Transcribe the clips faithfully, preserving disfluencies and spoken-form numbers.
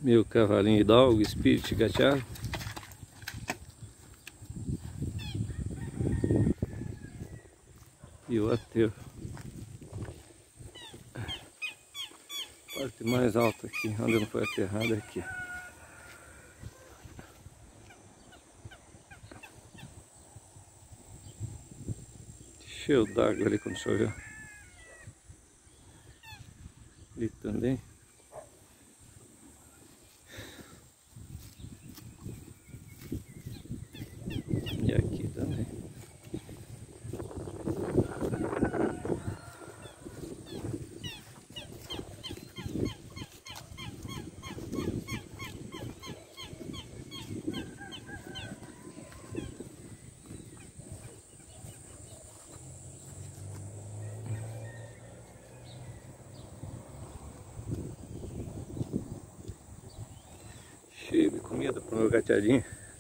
Meu cavalinho Hidalgo, Spirit gateado. E o aterro. Parte mais alta aqui, onde não foi aterrado aqui. Cheio d'água ali quando choveu. Ali também. E aqui também. Cheio de comida para o meu gateadinho.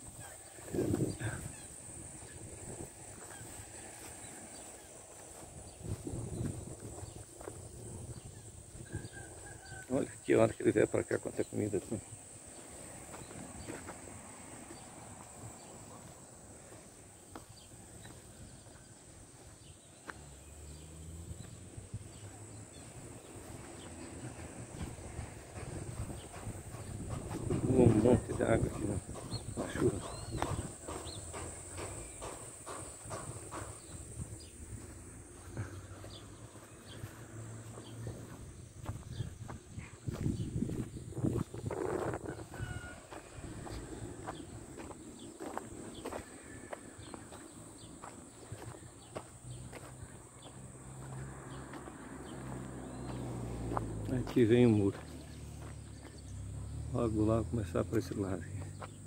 Olha que hora que ele vier para cá, quanta comida tem. Um monte de água aqui na chuva. Aqui vem o muro. Logo lá começar para esse lado aqui.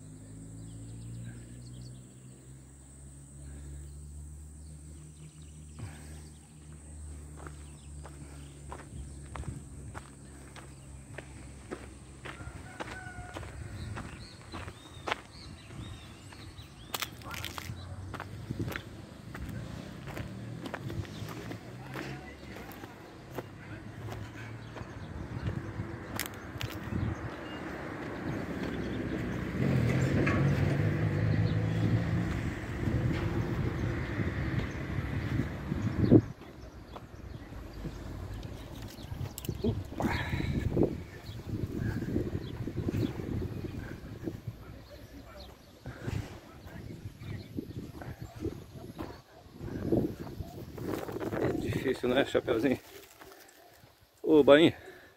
Difícil, né, Chapeuzinho? Ô, bainha.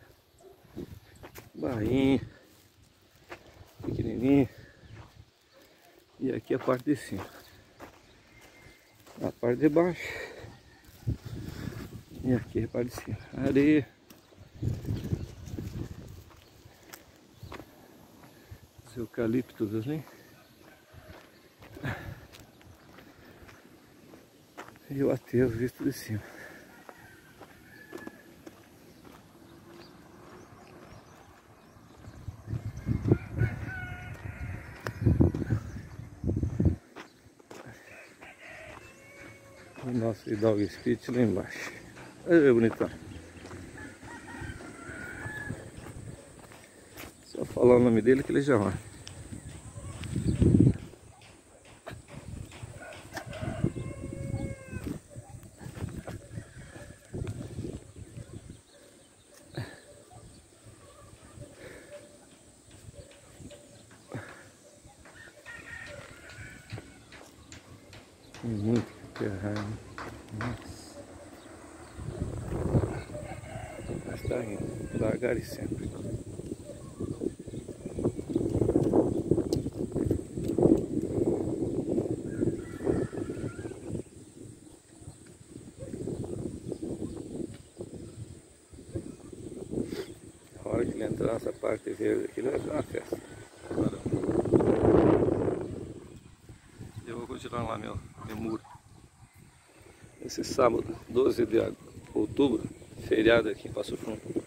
Bainha. Pequenininho. E aqui a parte de cima. A parte de baixo. E aqui a parte de cima. Areia. Os eucaliptos assim. E o aterro visto de cima. O nosso Hidalgo Spirit lá embaixo. Olha, bonitão. Só falar o nome dele que ele já vai. Tem muito que terrar. Nossa. Mas tá indo, devagar e sempre. A hora que ele entrar nessa parte verde aqui, ele vai dar uma festa. Eu vou continuar lá meu, meu muro. Esse sábado, doze de outubro, feriado aqui em Passo Fundo.